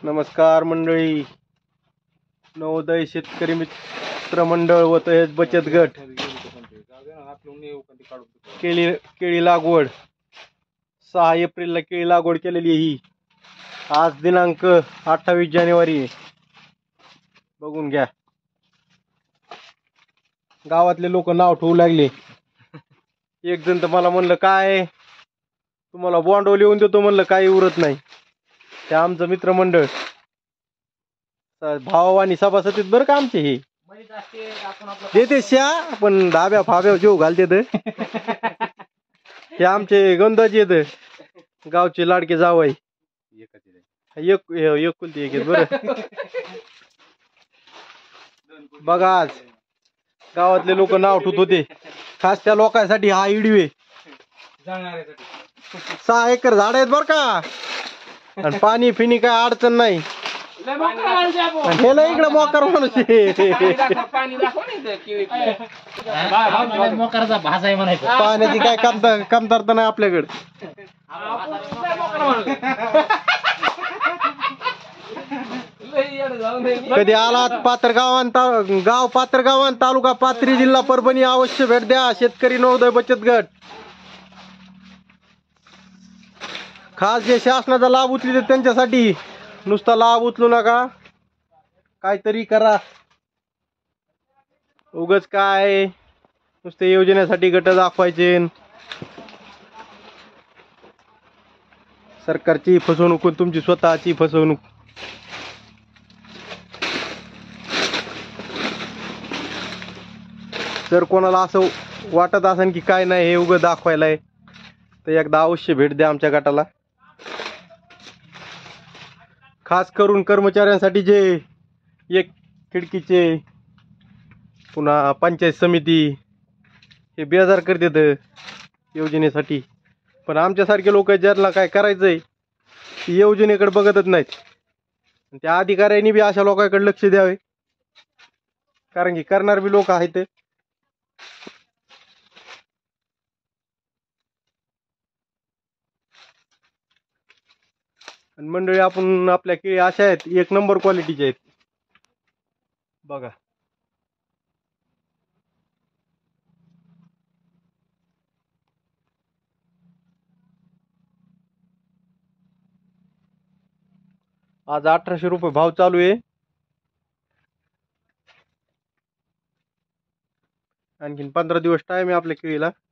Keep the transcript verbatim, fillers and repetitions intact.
नमस्कार मंडळी, नवोदय शेतकरी मित्र मंडळ व तसेच बचत गट केळी केळी लागवड सहा एप्रिलला केळी लागवड केलेली ही. आज दिनांक अठ्ठावीस जानेवारी. बघून घ्या, गावातले लोक नाव ठेवू लागले. एक जण तर मला म्हणलं काय तुम्हाला बॉन्डो लिहून देतो, म्हणलं काही उरत नाही. ते आमचं मित्रमंडळ भाव आणि सभासतीत बरं का आमचे हे देते श्या, पण धाब्या फाब्या जेव घालते. हे आमचे गंधाजी येत, गावचे लाडके जावई. एक एकुलती एक आहेत बरं. बघा, आज गावातले लोक नाव ठेवत होते. खास त्या लोकांसाठी हा इडवे. सहा एकर झाड आहेत बर का, आणि पाणी फिनी काय अडचण नाही. हे इकडे मोकार माणूस पाण्याची काय कमतर कमतरता नाही आपल्याकडे. कधी आलात पात्रगाव गाव पात्रगाव तालुका पाथरी जिल्हा परभणी, अवश्य भेट द्या. शेतकरी नवोदय बचत गट. खास जे शासनाचा लाभ उचलते त्यांच्यासाठी. नुसता लाभ उचलू नका, काहीतरी करा. उगच काय नुसते योजनेसाठी गट दाखवायचे. सरकारची फसवणूक, तुमची स्वतःची फसवणूक. जर कोणाला असं वाटत असेल की काय नाही हे उगं दाखवायलाय, तर एकदा अवश्य भेट द्या आमच्या गटाला. खास करून कर्मचाऱ्यांसाठी जे एक खिडकीचे पुन्हा पंचायत समिती हे बेजार करतात योजनेसाठी. पण आमच्यासारखे लोक ज्यांना काय करायचंय ती योजनेकडे बघतच नाहीत. त्या अधिकाऱ्यांनी बी अशा लोकांकडे लक्ष द्यावे, कारण की करणार बी लोक आहेत. आणि मंडळी, आपण आपल्या केळी अशा आहेत एक नंबर क्वालिटीचे आहेत. बघा, आज अठराशे रुपये भाव चालू आहे. आणखीन पंधरा दिवस टाइम आहे आपल्या केळीला.